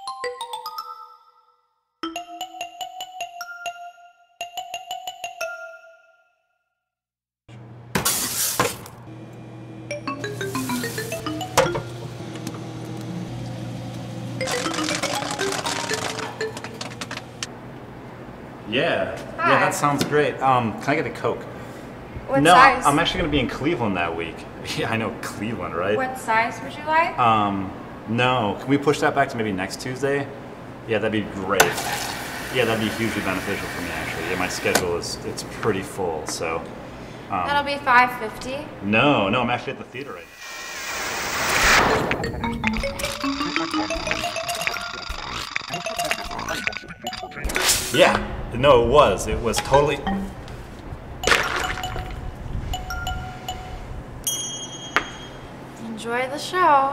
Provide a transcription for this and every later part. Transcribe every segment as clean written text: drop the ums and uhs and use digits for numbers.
Yeah. Hi. Yeah, that sounds great. Can I get a Coke? What no, size? I'm actually gonna be in Cleveland that week. Yeah, I know Cleveland, right? What size would you like? No. Can we push that back to maybe next Tuesday? Yeah, that'd be great. Yeah, that'd be hugely beneficial for me actually. Yeah, my schedule it's pretty full, so. That'll be $5.50. No, I'm actually at the theater right now. Yeah. No, it was. It was totally. Enjoy the show.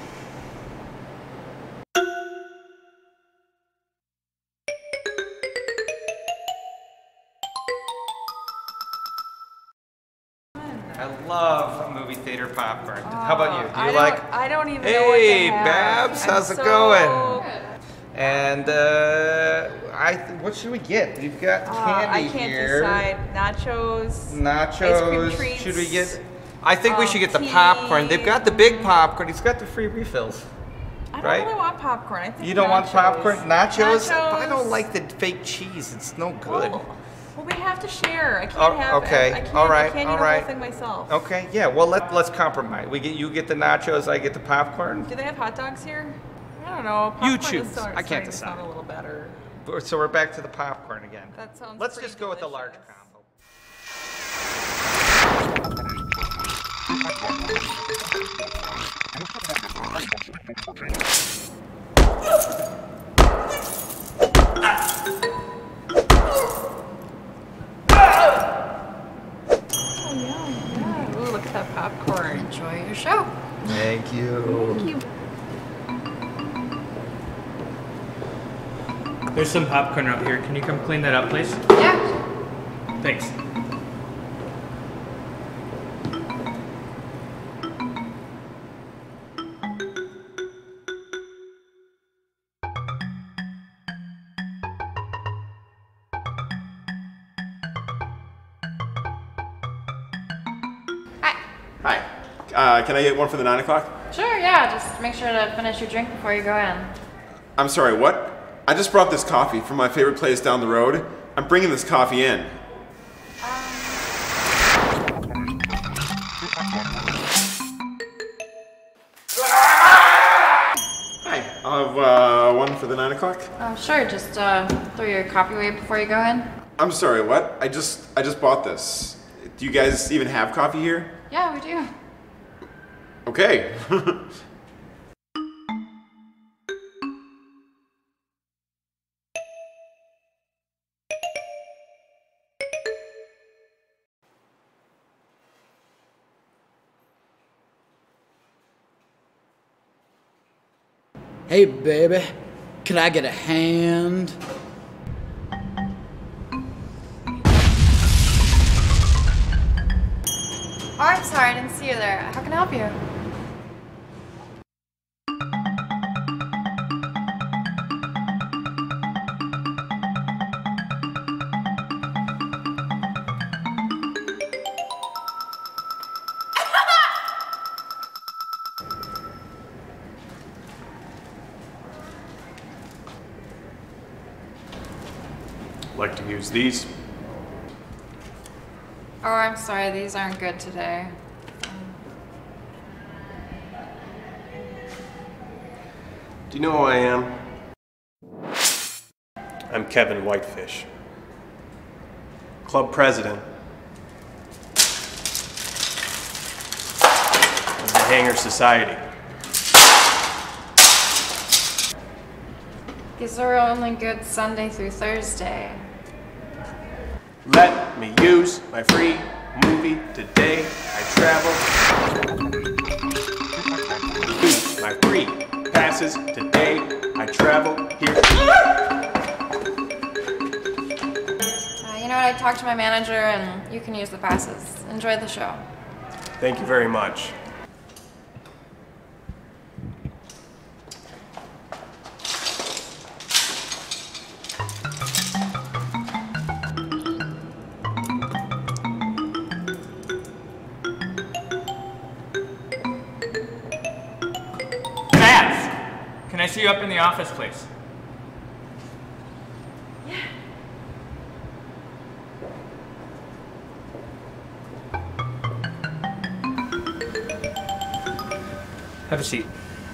I love movie theater popcorn. How about you? Do you I don't even know what Hey, to have. Babs, how's it going? And what should we get? We've got candy I can't here. decide. Nachos. Nachos. Ice cream treats. Should we get? I think we should get the popcorn. They've got the big popcorn. He's got the free refills. I don't right? really want popcorn. I think You don't want nachos. popcorn? Nachos? Nachos. I don't like the fake cheese. It's no good. Well, we have to share. I can't have. okay. I can't, All right. I can't all eat right. the whole thing myself. Okay. Yeah. Well, let's compromise. You get the nachos. I get the popcorn. Do they have hot dogs here? I don't know. You Popcorn choose. Is I can't starting to decide. sound a little better. So we're back to the popcorn again. That sounds. Let's pretty just go with the large delicious. combo. Oh yeah. Ooh, look at that popcorn. Enjoy your show. Thank you. Thank you. There's some popcorn out here. Can you come clean that up, please? Yeah. Thanks. Hi. Hi. Can I get one for the 9 o'clock? Sure, yeah. Just make sure to finish your drink before you go in. I'm sorry, what? I just brought this coffee from my favorite place down the road. I'm bringing this coffee in. Hi. I'll have one for the 9 o'clock. Oh, sure. Just throw your coffee away before you go in. I'm sorry, what? I just bought this. Do you guys even have coffee here? Yeah, we do. Okay. Hey, baby, can I get a hand? Oh, I'm sorry. I didn't see you there. How can I help you? Like to use these? Oh, I'm sorry. These aren't good today. Do you know who I am? I'm Kevin Whitefish, club president of the Hanger Society. These are only good Sunday through Thursday. Let me use my free movie today. I travel. Use my free passes today. I travel here. You know what? I talked to my manager and you can use the passes. Enjoy the show. Thank you very much. Can I see you up in the office, please? Have a seat.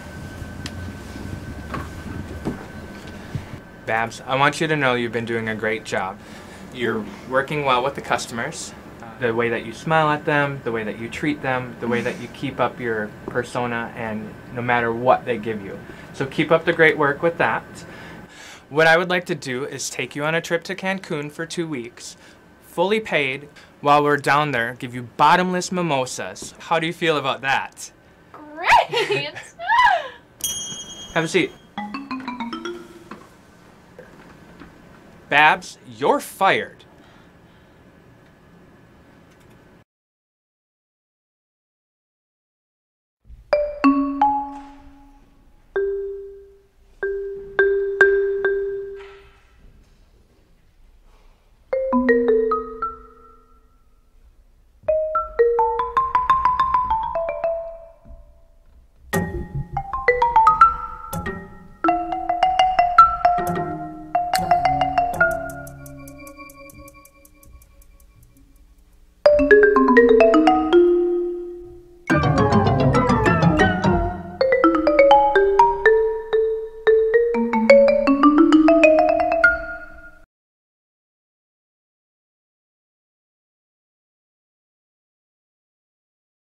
Babs, I want you to know you've been doing a great job. You're working well with the customers. The way that you smile at them, the way that you treat them, the way that you keep up your persona, and no matter what they give you. So keep up the great work with that. What I would like to do is take you on a trip to Cancun for 2 weeks, fully paid. While we're down there, give you bottomless mimosas. How do you feel about that? Great! Have a seat. Babs, you're fired.